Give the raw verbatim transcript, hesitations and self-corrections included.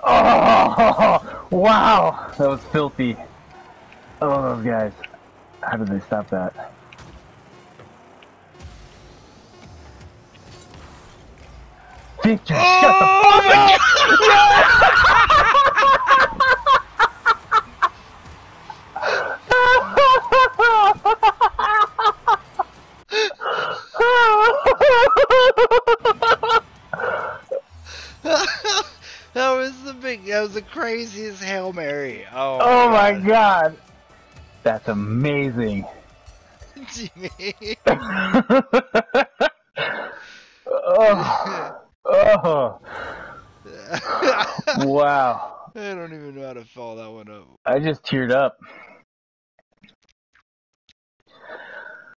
Oh, wow. That was filthy. Oh, those guys. How did they stop that? Victor, Oh shut the fuck up! That was the big, that was the craziest Hail Mary. Oh, Oh my my god. god. That's amazing. Jimmy. Oh. Oh. Wow. I don't even know how to follow that one up. I just teared up.